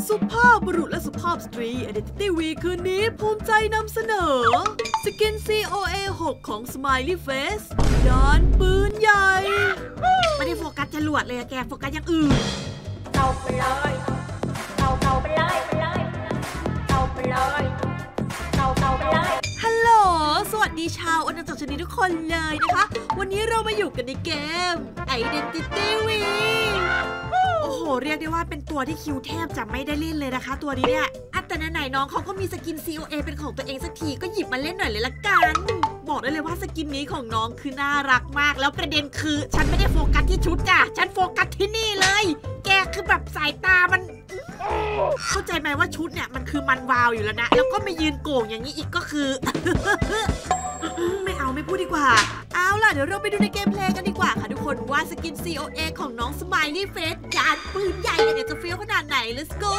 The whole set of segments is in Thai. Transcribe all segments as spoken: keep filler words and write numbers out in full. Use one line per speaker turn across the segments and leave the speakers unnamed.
สุภาพบุรุษและสุภาพสตรี Identity Week คืนนี้ภูมิใจนำเสนอสกิน ซี โอ เอ หก ของ Smiley Face ยานปืนใหญ่ไม่ได้โฟกัสจรวดเลยแกโฟกัสอย่างอื่น
เต่าไปเลยเต่าเต่าไปเลยไปเลยเต่าไปเลยเต่าเต่าไปเลย
ฮัลโหลสวัสดีชาวอาณาจักรชนิดทุกคนเลยนะคะวันนี้เรามาอยู่กันในเกม Identity Week โอ้โหเรียกได้ว่าเป็นตัวที่คิวแทบจะไม่ได้เล่นเลยนะคะตัวนี้เนี่ยอันแต่ไหนๆน้องเขาก็มีสกิน ซี โอ เอ เป็นของตัวเองสักทีก็หยิบมาเล่นหน่อยเลยละกันบอกได้เลยว่าสกินนี้ของน้องคือน่ารักมากแล้วประเด็นคือฉันไม่ได้โฟกัสที่ชุดจ้ะฉันโฟกัสที่นี่เลยแกคือแบบสายตามันเข้าใจไหมว่าชุดเนี่ยมันคือมันวาวอยู่แล้วนะแล้วก็มายืนโก่งอย่างนี้อีกก็คือ ไม่เอาไม่พูดดีกว่าเอาล่ะเดี๋ยวเราไปดูในเกมเพลย์กันดีกว่าค่ะทุกคนว่าสกิน ซี โอ เอ ของน้อง Smiley Face ยานปืนใหญ่เนี่ยจะเฟี้ยวขนาดไหน let's go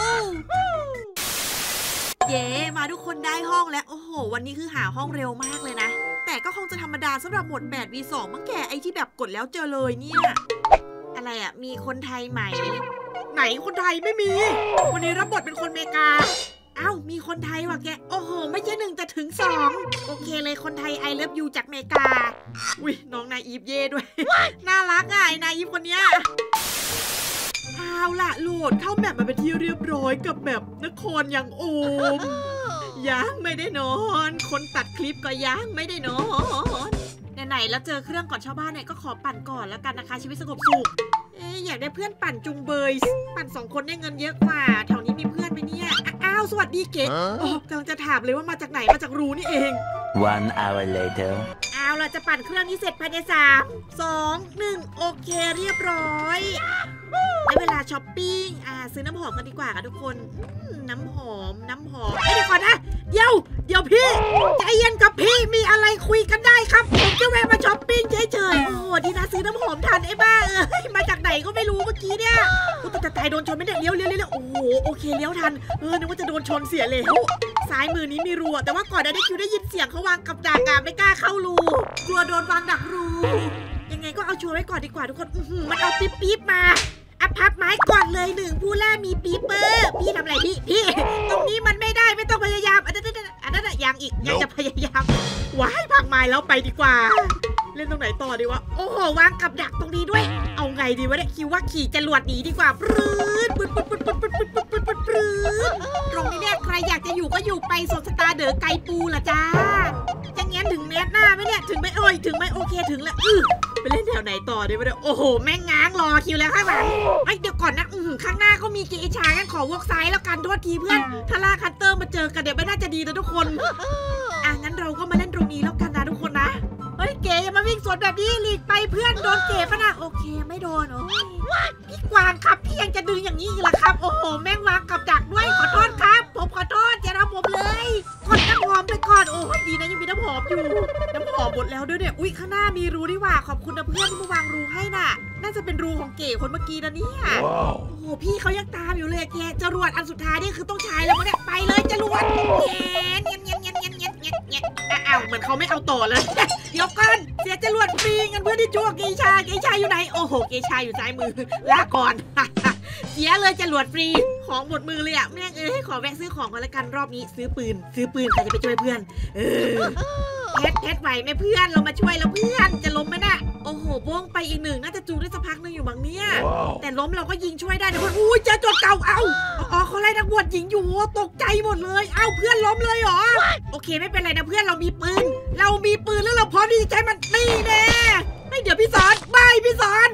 เย้มาทุกคนได้ห้องแล้วโอ้โหวันนี้คือหาห้องเร็วมากเลยนะแต่ก็คงจะธรรมดาสำหรับโหมด แปด วี สอง มั้งแกไอที่แบบกดแล้วเจอเลยเนี่ยอะไรอ่ะมีคนไทยใหม่ไหนคนไทยไม่มีวันนี้รับบทเป็นคนอเมริกาเอ้ามีคนไทยว่ะแกโอ้โหไม่ใช่หนึ่งแต่ถึงสองโอเคเลยคนไทย I love you จากอเมริกาอุ้ยน้องนายอีฟเย่ด้วย น่ารักอ่ะไอ้นายอีฟคนเนี้ยเอาล่ะโหลดเข้าแมปมาเป็นที่เรียบร้อยกับแบบนครยังโอมยังไม่ได้นอนคนตัดคลิปก็ยังไม่ได้นอนไหนๆแล้วเจอเครื่องก่อนชาวบ้านเนี่ยก็ขอปั่นก่อนแล้วกันนะคะชีวิตสงบสุขเอ๊ะอยากได้เพื่อนปั่นจุงเบยปั่นสองคนได้เงินเยอะกว่าแถวนี้มีเพื่อนไหมเนี่ยอ้าวสวัสดีเก๋โอ้กำลังจะถามเลยว่ามาจากไหนมาจากรูนี่เอง
One hour later
เอาล่ะจะปั่นเครื่องนี้เสร็จภายในสามสองหนึ่งโอเคเรียบร้อยได้เวลาช้อปปิ้งอ่าซื้อน้ำหอมกันดีกว่าค่ะทุกคนน้ำหอมน้ำหอมเดี๋ยวก่อนนะเดี๋ยวเดี๋ยวพี่ใจเย็นกับพี่มีอะไรคุยกันได้ครับผมจะแวะมาช้อปปิ้งเฉยๆโอ้โหดีนะซื้อน้ำหอมทันไอ้บ้าเอ้ยมาจากไหนก็ไม่รู้เมื่อกี้เนี่ยกูจะตายโดนชนไม่ได้เลี้ยวเลี้ยวเลี้ยวโอ้โหโอเคเลี้ยวทันเออนึกว่าจะโดนชนเสียแล้วซ้ายมือนี้มีรูแต่ว่าก่อนหน้านี้คิวได้ยินเสียงเขาวางกับดักอะไม่กล้าเข้ารูกลัวโดนวางดักรูยังไงก็เอาชัวร์ไว้ก่อนดีกว่าทุกคนมันเอาปี๊บปี๊บมาอัพพับไม้ก่อนเลยหนึ่งผู้ล่ามีปีเปอร์พี่ทำอะไรพี่พี่ตรงนี้มันไม่ได้ไม่ต้องพยายามอันนั้นอันนั้นยังอีกยังจะพยายามว้ายพังไม้แล้วไปดีกว่าเล่นตรงไหนต่อดีวะโอ้โหวางกับดักตรงนี้ด้วยเอาไงดีวะเนี่ยคิดว่าขี่จรวดหนีดีกว่าปรื้ดปื๊ดปื๊ดปื๊ดปื๊ดปื๊ดปื๊ดปื๊ดปื๊ดปื๊ดตรงนี้เนี่ยใครอยากจะอยู่ก็อยู่ไปสดสตาร์เด๋อไกปูละจ้าจะเงี้ยถึงเมตรหน้าไหมเนี่ยถึงไม่โอ้ยถึงไม่โอเคถึงแล้วอือไปเล่นแถวไหนต่อดีวะเนี่ยโอ้โหแม่งง้างรอคิวแล้วข้างหลังไอ้เดี๋ยวก่อนนะอือข้างหน้าก็มีเกชางั้นขอวอกซ้ายแล้วกันโทษทีเพื่อนถ้าลากคัตเตอร์มาเจอกันเดี๋ยวไม่น่าจะดีนะทุกคนอ่ะงั้นเราก็มาเล่นตรงนี้แล้วกันนะทุกคนนะเฮ้ยเก๋อย่ามาวิ่งสวนแบบนี้หลีกไปเพื่อนโดนเก๋ปะนะโอเคไม่โดนโอ้ยพี่กวางครับพี่ยังจะดึงอย่างนี้อีกเหรอครับโอ้โหแม่งวางกับดักด้วยขอโทษครับผมขอโทษอย่าทำผมเลยกดน้ำหอมไปก่อนโอ้ยดีนะยังมีน้ำหอมอยู่น้ำหอมหมดแล้วด้วยเนี่ยอุ้ยข้างหน้ามีรูดีกว่าขอบคุณนะเพื่อนที่มาวางรูให้น่ะน่าจะเป็นรูของเก๋คนเมื่อกี้นะเนี่ยโอ้โหพี่เขายังตามอยู่เลยแกจรวดอันสุดท้ายนี่คือต้องใช้แล้วมั้งเนี่ยไปเลยจรวดเงี้ยเงี้ยเงี้ยเงี้ยเงี้ยเงี้ยเงี้ยเงี้ยอ้าวเหมือนเขาไม่เอาต่อเลยเดี๋ยวก่อนเสียจรวดฟรีกันเพื่อนที่ชั่วเกชาเกชาอยู่ไหนโอ้โหเกชาอยู่ซ้ายมือลาก่อนเสียเลยจรวดฟรีของหมดมือเลยอ่ะแม่งเอ้ยขอแวะซื้อของกันละกันรอบนี้ซื้อปืนซื้อปืนใครจะไปช่วยเพื่อนเออเพชรเพชรไหวไหมเพื่อนเรามาช่วยแล้วเพื่อนจะล้มไหมน่ะโอ้โหบ้งไปอีกหนึ่งน่าจะจูงได้สักพักนึงอยู่บางเนี้ย wow. แต่ล้มเราก็ยิงช่วยได้นะเพื่อนอุ้ยเจอโจรเก่าเอ้าอ๋อเขาไล่นักบวชหญิงอยู่ตกใจหมดเลยเอ้าเพื่อนล้มเลยเหรอโอเคไม่เป็นไรนะเพื่อนเรามีปืนเรามีปืนแล้วเราพร้อมที่จะใช้มันนี่แน่ไม่เดี๋ยวพี่สอนไม่พี่สอน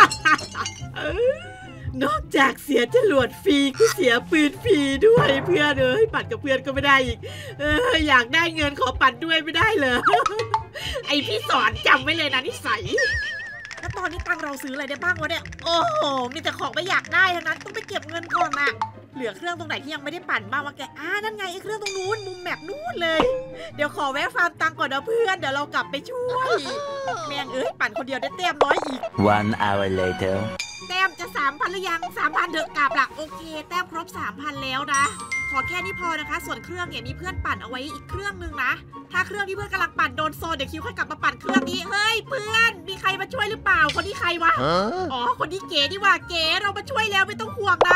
นอกจากเสียจรวดฟรีก็เสียปืนฟรีด้วยเพื่อนเอ้ยปั่นกับเพื่อนก็ไม่ได้อีกเอออยากได้เงินขอปั่นด้วยไม่ได้เลยไอพี่สอนจำไว้เลยนะนิสัยแล้วตอนนี้ตังเราซื้ออะไรได้บ้างวะเนี่ยโอ้โหมีแต่ของไม่อยากได้ทั้งนั้นต้องไปเก็บเงินก่อนอะเหลือเครื่องตรงไหนที่ยังไม่ได้ปั่นบ้างวะแกอ่านั่นไงไอเครื่องตรงนู้นมุมแมปนู้นเลยเดี๋ยวขอแวะฟาร์มตังก่อนนะเพื่อนเดี๋ยวเรากลับไปช่วยแม่งเอ้ยปั่นคนเดียวได้แต้มน้อยอีก
One hour later
แต้มจะ สามพัน หรือยัง สามพัน เถอะกลับละโอเคแต้มครบ สามพัน แล้วนะขอแค่นี้พอนะคะส่วนเครื่องเนี่ยมีเพื่อนปั่นเอาไว้อีกเครื่องนึงนะถ้าเครื่องที่เพื่อนกำลังปั่นโดนโซนเดี๋ยวคิวค่อยกลับมาปั่นเครื่องนี้เฮ้ยเพื่อนมีใครมาช่วยหรือเปล่าคนที่ใครวะ huh? อ๋อคนที่เก๋นี่ว่าเก๋เรามาช่วยแล้วไม่ต้องห่วงนะ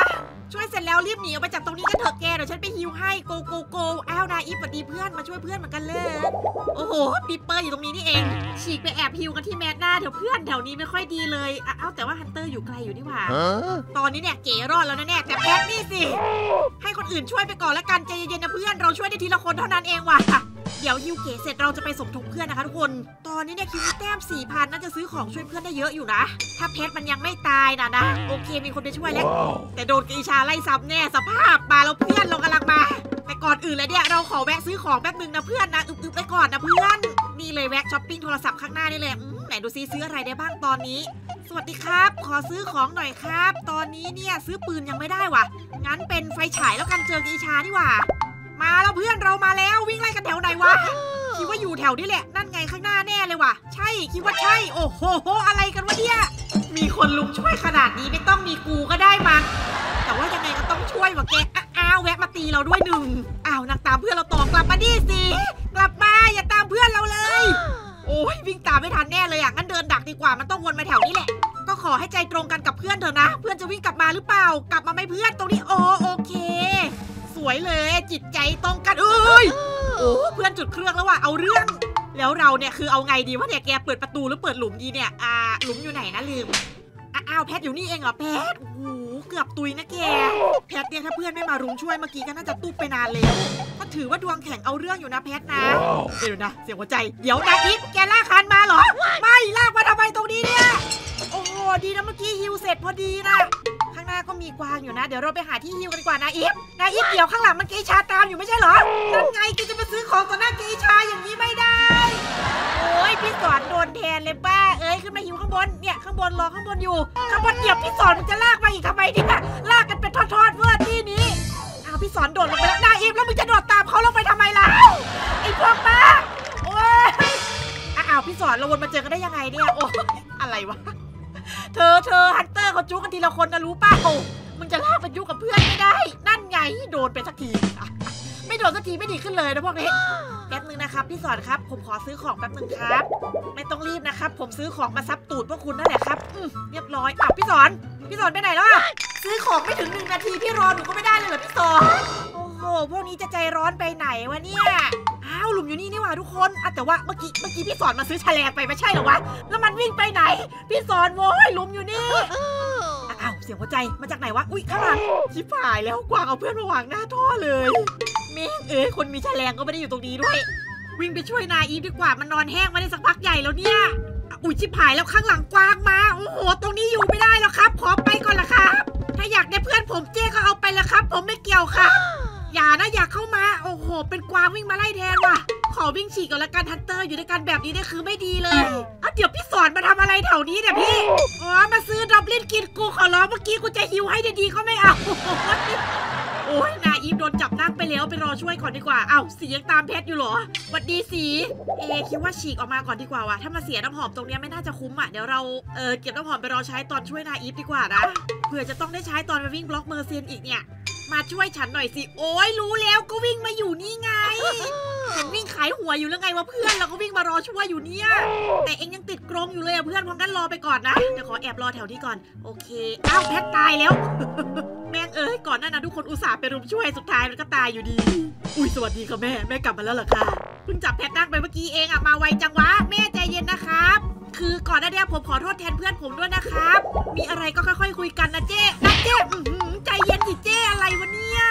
ช่วยเสร็จแล้วรีบหนีออกไปจากตรงนี้กันเถอะแกเดี๋ยวฉันไปฮิวให้โกโกโกอ้าวนาอีฟสวัสดีเพื่อนมาช่วยเพื่อนเหมือนกันเลยโอ้โหปิปเปอร์อยู่ตรงนี้นี่เองฉีกไปแอบฮิวกันที่แมสหน้าเดี๋ยวเพื่อนแถวนี้ไม่ค่อยดีเลยอ้าวแต่ว่าฮันเตอร์อยู่ไกลอยู่นี่หว่าตอนนี้เนี่ยเก๋รอดแล้วนะเนี่ยแต่แพทนี่สิให้คนอื่นช่วยไปก่อนละกันใจเย็นๆนะเพื่อนเราช่วยได้ทีละคนเท่านั้นเองว่ะเดี๋ยวฮิวเก๋เสร็จเราจะไปสมทบเพื่อนนะคะทุกคนตอนนี้เนี่ยคิวมีแต้ม สี่พัน น่าจะซื้อของช่วยเพื่อนได้เยอะอยู่นะถ้าเพชรมันยังไม่ตายนะนะโอเคมีคนไปช่วยแล้ว wow. แต่โดนกีชาไล่ซ้ำแน่สภาพมาแล้วเพื่อนเรากำลังมาแต่ก่อนอื่นเลยเนี่ยเราขอแวะซื้อของแป๊บนึงนะเพื่อนนะอึบๆไปก่อนนะเพื่อนนี่เลยแวะช้อปปิ้งโทรศัพท์ข้างหน้านี่เลยไหนดูซิซื้ออะไรได้บ้างตอนนี้สวัสดีครับขอซื้อของหน่อยครับตอนนี้เนี่ยซื้อปืนยังไม่ได้ว่ะงั้นเป็นไฟฉายแล้วกันเจอกีชานี่หว่ามาแล้วเพื่อนเรามาแล้ววิ่งไล่กันแถวไหนวะคิดว่าอยู่แถวนี้แหละนั่นไงข้างหน้าแน่เลยว่ะใช่คิดว่าใช่โอ้โหอะไรกันวะเนี่ยมีคนลุกช่วยขนาดนี้ไม่ต้องมีกูก็ได้มันแต่ว่ายังไงก็ต้องช่วยว่ะแกอ้าวแวะมาตีเราด้วยหนึ่งอ้าวนักตามเพื่อนเราต่อกลับมาดิสิกลับมาอย่าตามเพื่อนเราเลยโอ้ยวิ่งตามไม่ทันแน่เลยอ่ะงั้นเดินดักดีกว่ามันต้องวนมาแถวนี้แหละก็ขอให้ใจตรงกันกับเพื่อนเถอะนะเพื่อนจะวิ่งกลับมาหรือเปล่ากลับมาไหมเพื่อนตรงนี้โอโอเคสวยเลยจิตใจตรงกันเอ้ยโอ้เพื่อนจุดเครื่องแล้วว่ะเอาเรื่องแล้วเราเนี่ยคือเอาไงดีวะเนี่ยแกเปิดประตูหรือเปิดหลุมดีเนี่ยอ่าหลุมอยู่ไหนนะลืมอ้าวแพทอยู่นี่เองเหรอแพทโอ้โหเกือบตุยนะแกแพทเนี่ยถ้าเพื่อนไม่มารุมช่วยเมื่อกี้ก็น่าจะตุ๊บไปนานแล้วก็ถือว่าดวงแข็งเอาเรื่องอยู่นะแพทนะเดี๋ยวนะเสียงหัวใจเดี๋ยวนะอีฟแกลากคันมาเหรอไม่ลากมาทำไมตรงนี้เนี่ยโอ้โหดีนะเมื่อกี้ฮิวเสร็จพอดีนะข้างหน้าก็มีกวางอยู่นะเดี๋ยวเราไปหาที่ฮิวกันดีกว่านะอีฟนะอีฟเดี๋ยวข้างหลังมันเกชาตามอยู่ไม่ใช่เหรอนั่นไงแกจะมาซื้อของต่อหน้าเกชาอย่างนี้ไม่ได้โอ้ยพี่สอนโดนแทนเลยป้าเอ้ยขึ้นมาฮิวข้างบนเนี่ยข้างบนรอข้างบนอยู่ข้างบนเหยียบพี่สอนมันจะลากมาอีกทำไมเนี่ยลากกันเป็นทอดๆเพื่อที่นี้อ้าวพี่สอนโดดลงไปแล้วนาอีฟแล้วมึงจะโดดตามเขาลงไปทำไมล่ะไอ้พวกป้าโอ้ยอ้าวพี่สอนเราวนมาเจอกันได้ยังไงเนี่ยโอ้อะไรวะเธอเธอฮันเตอร์เขาจุกกันทีละคนนะรู้ป่ะมึงจะลากไปยุ่งกับเพื่อนไม่ได้นั่นไงโดนไปสักทีไม่โดนสักทีไม่ดีขึ้นเลยนะพวกนี้แป๊บนึงนะครับพี่สอนครับผมขอซื้อของแป๊บนึงครับไม่ต้องรีบนะครับผมซื้อของมาซับตูดพวกคุณนั่นแหละครับเรียบร้อยอ้าวพี่สอนพี่สอนไปไหนแล้วอะซื้อของไม่ถึงหนึ่งนาทีพี่รอหนูก็ไม่ได้เลยเหรอพี่สอนโอ้โหพวกนี้จะใจร้อนไปไหนวะเนี่ยอ้าวหลุมอยู่นี่นี่หว่าทุกคนอ่ะแต่ว่าเมื่อกี้เมื่อกี้พี่สอนมาซื้อแฉลงไปไม่ใช่เหรอวะแล้วมันวิ่งไปไหนพี่สอนโว้ยหลุมอยู่นี่อ้าวเสียงหัวใจมาจากไหนวะอุ้ยข้างหลังชิบหายแล้วกวางเอาเพื่อนมาวางหน้าท่อเลยแม่งเอ้ยคนมีแฉลงก็ไม่ได้อยู่ตรงนี้ด้วยวิ่งไปช่วยนาอีฟดีกว่ามันนอนแห้งมาได้สักพักใหญ่แล้วเนี่ยอุ้ยชิบหายแล้วข้างหลังกวางมาโอ้โหตรงนี้อยู่ไม่ได้แล้วครับขอไปก่อนละครับถ้าอยากได้เพื่อนผมเจ๊ก็เอาไปละครับผมไม่เกี่ยวครับอย่านะอยากเข้ามาโอ้โหเป็นกวางวิ่งมาไล่แทนว่ะขอวิ่งฉีกก่อนละกันฮันเตอร์อยู่ด้วยกันแบบนี้เนี่ยคือไม่ดีเลยอ่ะเดี๋ยวพี่สอนมาทำอะไรแถวนี้เนี่ยพี่อ๋อมาซื้อดอบลินกินกูขอร้องเมื่อกี้กูจะฮิวให้ดีๆก็ไม่เอาโอ้ยนาอีฟโดนจับนั่งไปแล้วไปรอช่วยก่อนดีกว่าเอ้าสียังตามเพชรอยู่เหรอสวัสดีสีเอคิดว่าฉีกออกมาก่อนดีกว่าว่ะถ้ามาเสียน้ำหอมตรงนี้ไม่น่าจะคุ้มอ่ะเดี๋ยวเราเออเก็บน้ำหอมไปรอใช้ตอนช่วยนาอีฟดีกว่านะเผื่อจะต้องได้ใช้ตอนไปวิ่งบล็อกเมอร์เซียนอีกเนี่ยมาช่วยฉันหน่อยสิโอ้ยรู้แล้วก็วิ่งมาอยู่นี่ไงเห็นวิ่งขายหัวอยู่แล้วไงวะเพื่อนเราก็วิ่งมารอช่วยอยู่เนี่ยแต่เองยังติดกรงอยู่เลยอะเพื่อนเพราะงั้นรอไปก่อนนะเดี๋ยวขอแอบรอแถวนี้ก่อนโอเคอ้าวแพทตายแล้วแม่งเอ้ยก่อนหน้านั้นทุกคนอุตส่าห์ไปรุมช่วยสุดท้ายมันก็ตายอยู่ดีอุ้ยสวัสดีค่ะแม่แม่กลับมาแล้วเหรอคะเพิ่งจับแพทนั่งไปเมื่อกี้เองอะมาไวจังวะแม่ใจเย็นนะครับคือก่อนหน้านี้ผมขอโทษแทนเพื่อนผมด้วยนะครับมีอะไรก็ค่อยๆคุยกันนะเจ๊นะเจ๊ใจเย็นสิเจ๊อะไรวะเนี่ย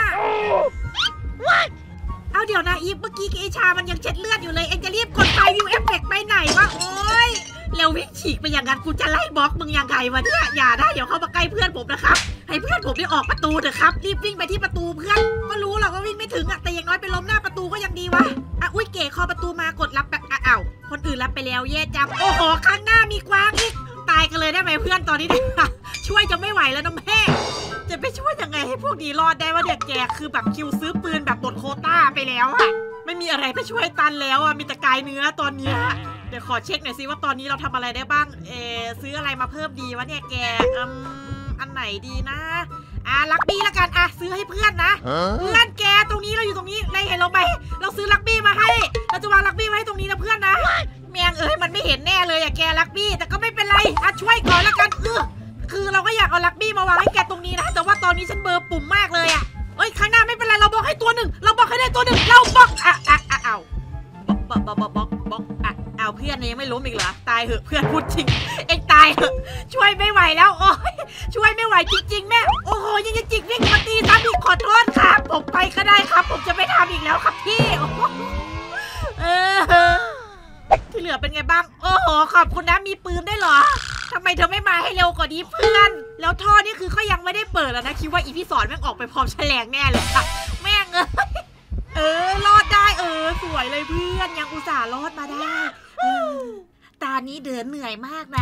เอาเดี๋ยวนะอีฟเมื่อกี้เอชามันยังเช็ดเลือดอยู่เลยเอ็งจะรีบกดไฟวิวเอฟเฟกต์ไปไหนวะโอ๊ยแล้ววิ่งฉีกไปอย่างนั้นกูจะไล่บล็อกมึงยังไงวะเนี่ยอย่าได้เดี๋ยวเข้ามาใกล้เพื่อนผมนะครับให้เพื่อนผมได้ออกประตูเถอะครับรีบวิ่งไปที่ประตูเพื่อนก็รู้หรอกว่าวิ่งไม่ถึงอะแต่อย่างน้อยไปล้มหน้าประตูก็ยังดีวะอ่ะอุ้ยเก๋คอประตูมากดรับแบบอ้าวคนอื่นรับไปแล้วแย่จังโอ้โหข้างหน้ามีกวางอีกตายกันเลยได้ไหมเพื่อนตอนนี้เนี่ยช่วยจะไม่ไหวแล้วน้องแม่จะไปช่วยยังไงให้พวกนี้รอดได้ว่าเด็กแกคือแบบคิวซื้อปืนแบบหมดโควต้าไปแล้วอะไม่มีอะไรไปช่วยตันแล้วอะมีแต่กายเนื้อตอนนี้เดี๋ยวขอเช็คหน่อยซิว่าตอนนี้เราทำอะไรได้บ้างเออซื้ออะไรมาเพิ่มดีวะเนี่ยแกอืมอันไหนดีนะอ่ะลักบี้ละกันอ่ะซื้อให้เพื่อนนะเพื่อนแกตรงนี้เราอยู่ตรงนี้ได้เห็นเราไหมเราซื้อลักบี้มาให้เราจะวางลักบี้ไว้ให้ตรงนี้นะเพื่อนนะแมงเอ้ยมันไม่เห็นแน่เลยอะแกลักบี้แต่ก็ไม่เป็นไรอ่ะช่วยก่อนละกันเออคือเราก็อยากเอาลักบี้มาวางให้แกตรงนี้นะแต่ว่าตอนนี้ฉันเบอร์ปุ่มมากเลยอะเอ้ยข้างหน้าไม่เป็นไรเราบล็อกให้ตัวหนึ่งเราบล็อกให้ได้ตัวหนึ่งเราบล็อกอ่ะอ่ะอ่ะเอาบล็อกบล็อกบล็อกบล็อกบล็อกอ่ะเอาเพื่อนยังไม่ล้มอีกเหรอตายเหอะเพื่อนพูดจริงเอ็งตายเหอะช่วยไม่ไหวแล้วโอ้ยช่วยไม่ไหวจริงๆแม่โอ้โหยังจะจิกวิ่งมาตีซ้ำอีกขอโทษครับผมไปก็ได้ครับผมจะไม่ทำอีกแล้วครับพี่เออที่เหลือเป็นไงบ้างโอ้โหขอบคุณนะมีปืนได้เหรอทำไมเธอไม่มาให้เร็วกว่านี้เพื่อนแล้วท่อนี่คือเขายังไม่ได้เปิดแล้วนะคิดว่าอีพี่สอนแม่งออกไปพร้อมแฉลงแน่เลยค่ะแม่งเอ้ยเออรอดได้เออสวยเลยเพื่อนยังอุตส่าห์รอดมาได้ตานี้เดินเหนื่อยมากนะ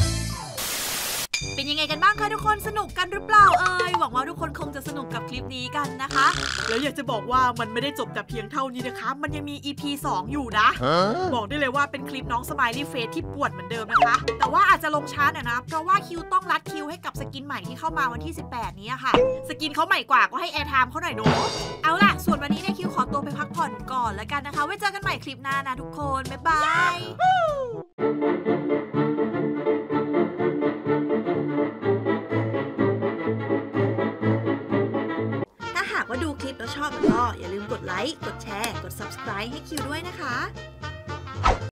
เป็นยังไงกันบ้างคะทุกคนสนุกกันหรือเปล่าเอ่ยหวังว่าทุกคนคงจะสนุกกับคลิปนี้กันนะคะแล้วอยากจะบอกว่ามันไม่ได้จบแต่เพียงเท่านี้นะคะมันยังมี อี พี สองอยู่นะ บอกได้เลยว่าเป็นคลิปน้องสไมลี่เฟสที่ปวดเหมือนเดิมนะคะแต่ว่าอาจจะลงช้าหน่อยนะเพราะว่าคิวต้องรัดคิวให้กับสกินใหม่ที่เข้ามาวันที่สิบแปดนี้ค่ะสกินเขาใหม่กว่าก็ให้แอร์ไทม์เขาหน่อยเนอะเอาล่ะส่วนวันนี้เนี่ยคิวขอตัวไปพักผ่อนก่อนแล้วกันนะคะไว้เจอกันใหม่คลิปหน้านะทุกคนบ๊ายบายถ้าหากว่าดูคลิปแล้วชอบก็อย่าลืมกดไลค์ กดแชร์ กด ซับสไครบ์ ให้คิวด้วยนะคะ